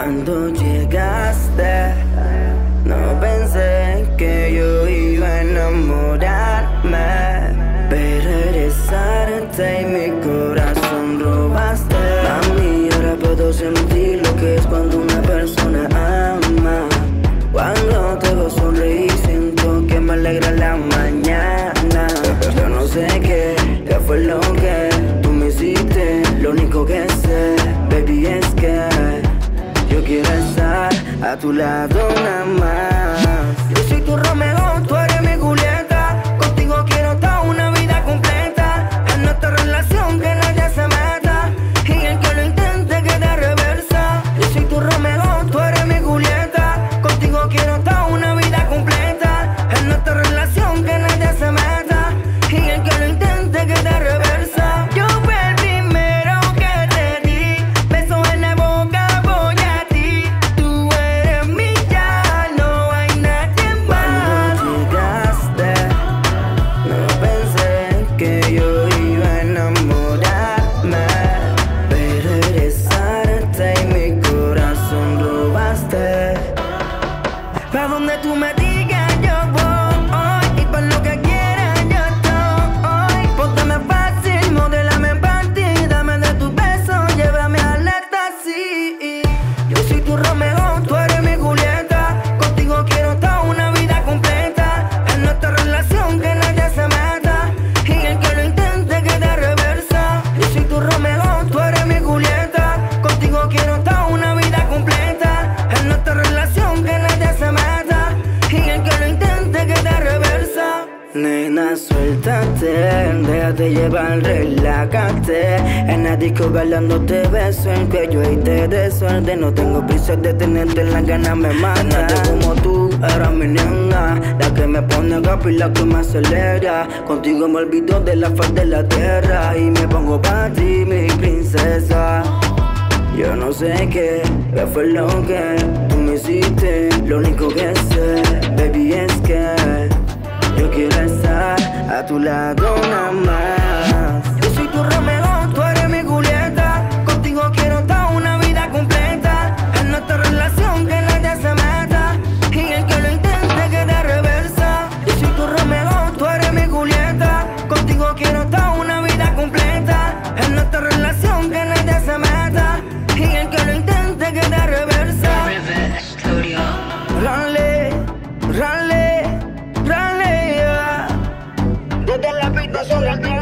Cuando llegaste, no pensé que yo iba a enamorarme, pero regresarte y mi corazón robaste. Mami, ahora puedo sentir lo que es cuando una persona ama. Cuando te veo sonreír siento que me alegra la mañana. Yo no sé qué fue lo que tú me hiciste. Lo único que sé, baby, es que yo quiero estar a tu lado nada más. Yo soy tu Romeo, tú eres mi Julieta. Contigo quiero toda una vida completa. En nuestra relación que nadie se meta, y el que lo intente que de reversa. Yo soy tu Romeo, tú eres mi Julieta. Contigo quiero toda una vida completa. En nuestra relación que nadie se meta, y el que lo intente que de reversa. Yo fui el primero que te di besos en la boca, voy a ti. Tú eres mi ya, no hay nadie más. Cuando llegaste, no pensé que yo iba a enamorarme, pero regresarte y mi corazón robaste. Pa' donde tú me digas yo voy, y por lo que quieras yo estoy. Póntame fácil, modélame para ti, dame de tus besos, llévame al éxtasis. Yo soy tu Romeo, tú eres mi Julieta. Contigo quiero toda una vida completa. En nuestra relación que nadie se meta, y el que lo intente que de reversa. Yo soy tu Romeo, tú eres mi Julieta. Contigo quiero toda una vida completa. En nuestra relación que nadie se meta, y el que lo intente que de reversa. Nena, suéltate, déjate llevar, relájate. En la disco bailando te beso el cuello y te desorden. No tengo prisa de tenerte, en la gana me mata. Nadie como tú, eras mi nena, la que me pone guapo y la que me acelera. Contigo me olvido de la faz de la tierra y me pongo para ti, mi princesa. Yo no sé qué fue lo que tú me hiciste. Lo único que sé, baby, es que yo quiero estar a tu lado nada más. Yo soy tu Romeo, tú eres mi Julieta. Contigo quiero toda una vida completa. En nuestra relación que nadie se meta, y el que lo intente que de reversa. Yo soy tu Romeo, tú eres mi Julieta. Contigo quiero toda una vida completa. En nuestra relación que nadie se meta, y el que lo intente que de reversa. Rale, rale, rale, yeah. Desde la pista sobre el